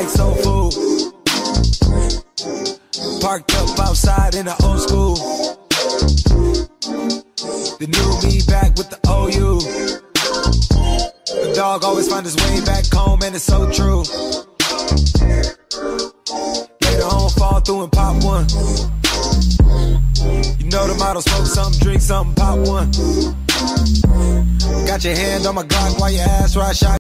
like soul food. Parked up outside in the old school. The new me back with the OU. The dog always find his way back home, and it's so true. Later on, fall through and pop one. You know the motto, smoke something, drink something, pop one. Got your hand on my Glock while your ass right shot.